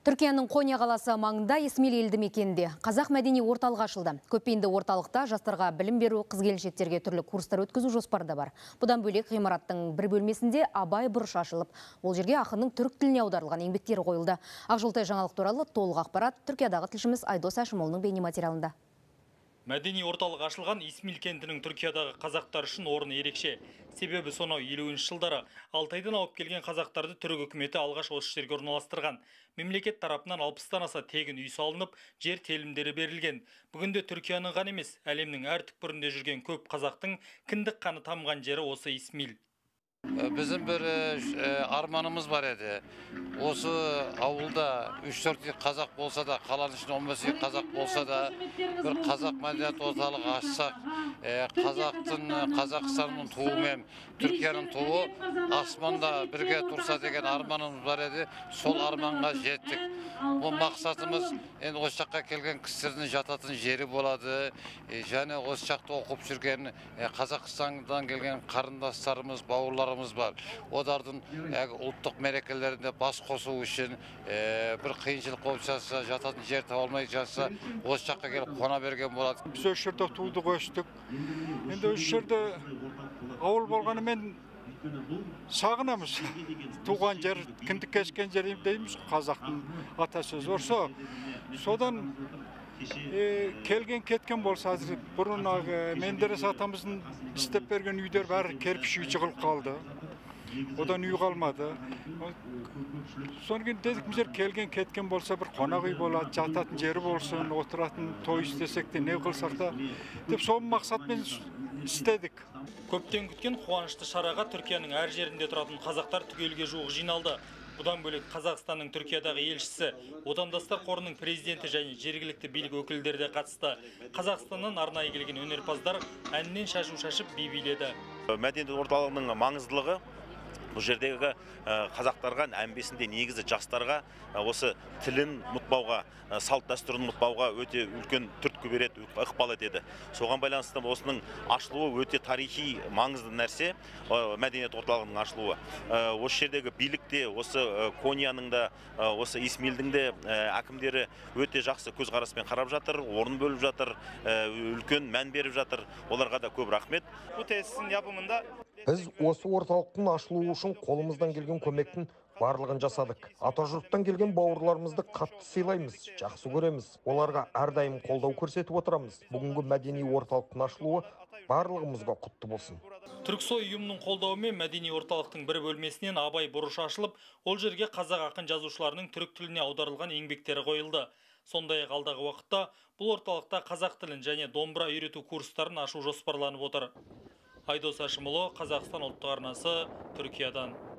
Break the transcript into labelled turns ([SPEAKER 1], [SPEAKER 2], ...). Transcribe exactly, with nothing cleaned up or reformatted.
[SPEAKER 1] Түркияның Коnya қаласы маңында Исмил елді мекенінде қазақ мәдени орталығы ашылды. Көпбейінді орталықта жастарға білім беру, қыз-келіншектерге түрлі курстар өткізу жоспарда бар. Бұдан бөлек ғимараттың бір бөлмесінде абай бұрышы ашылып, ол жерге ақынның түрік тіліне аударылған еңбектері қойылды. Ақжолтай жаңалық туралы толық ақпарат Түркиядағы тілшіміз Айдос Әшімұлының бейнематериалында.
[SPEAKER 2] Мәдени орталық ашылған Исмил кентінің Түркиядағы қазақтар үшін орны ерекше. Себебі сонау елуінші жылдары Алтайдан алып келген қазақтарды түрік үкіметі алғаш осы жерге орналастырған. Мемлекет тарапынан алпыстан аса тегін үй салынып, жер телімдері берілген. Бүгінде Түркияның ғана емес, әлемнің әр түкпірінде жүрген көп қазақтың кіндік қаны тамған жері осы Исмил.
[SPEAKER 3] Bizim bir armanımız var edi. Osu avulda üç dört Kazak bolsa da, kalan için on beş Kazak bolsa da bir Kazak medeniyet ortalığı açsak, Kazaktın, Kazakistan'ın tuğu hem Türkiye'nin tuğu asmanda birge tursa degen armanımız var edi. Sol armanga jettik. Bu maksatımız en Oşak'a kelgen kişilerin jatatın jeri boladı. Yani Oşak'ta okup sürgen Kazakistan'dan gelgen karındaşlarımız, bavurlarımız var. Odar'ın ultuk merekelerinde bas kosu için bir kıyınçılık oluşasa, jatatın jer tavalmayacaksa Oşak'a gelip kona bergen boladı.
[SPEAKER 4] Biz o şerde tuğduk, öçtük. Şimdi o şerde avul bolğanı men sağınamız. Tuğan yer, kindik kesken jerim deyimiz, Kazaktın atasöz orsa. Sodan e, kelgen ketken bolsa hazır. Burun e, Menderes atamızın istep bergen üyder var, kerpiç üy çıkılıp kaldı. Odan üy kalmadı. Sonra dedik bizler kelgen ketken bolsa bir konak üy bolat, jatatın jeri bolsun, oturatın toy istesek de ne kılsak da dep son maksatmen istedik.
[SPEAKER 2] Көптен күткен қуанышты шараға Түркияның әр жерінде тұратын қазақтар түгелге жуық жиналды. Бұдан бөлек Қазақстанның Түркиядағы елшісі, Отандастар қорының президенті және жергілікті билік өкілдері де қатысты. Қазақстаннан арнайы келген өнерпаздар әннен шашу шашып би биледі.
[SPEAKER 5] Мәдениет орталығының маңыздылығы бұл жердегі қазақтарға әмбесінде негізі жастарға осы тілін ұмытпауға, салт дәстүрін ұмытпауға өте үлкен түрткі береді, ықпал етеді. Соған байланысты осының ашылуы өте тарихи маңызды нәрсе, мәдениет орталығының ашылуы. Осы жердегі билікте, осы Конияның да, осы Исмилдің де әкімдері өте жақсы көзқараспен қарап жатыр, орын бөліп жатыр, үлкен мән беріп жатыр. Оларға да көп рахмет.
[SPEAKER 2] Бұл тесістің yapımında
[SPEAKER 6] Біз осы орталықтың ашылуы үшін қолымыздан келген көмектің барлығын жасадық. Атажұрттан келген бауырларымызды қатты сыйлаймыз, жақсы көреміз. Оларға әрдайым қолдау көрсетіп отырамыз. Бүгінгі мәдени орталықтың ашылуы барлығымызға құтты болсын.
[SPEAKER 2] Түрксой ұйымының қолдауымен мәдени орталықтың бір бөлмесінен абай бұрышы ашылып, ол жерге қазақ ақын жазушыларының түрік тіліне аударылған еңбектері қойылды. Сондай-ақ алдағы уақытта бұл орталықта қазақ тілін және домбыра үйрету курстарын ашу жоспарланып отыр. Айдос Әшімұлы, Қазақстан ұлттық арнасы, Түркиядан.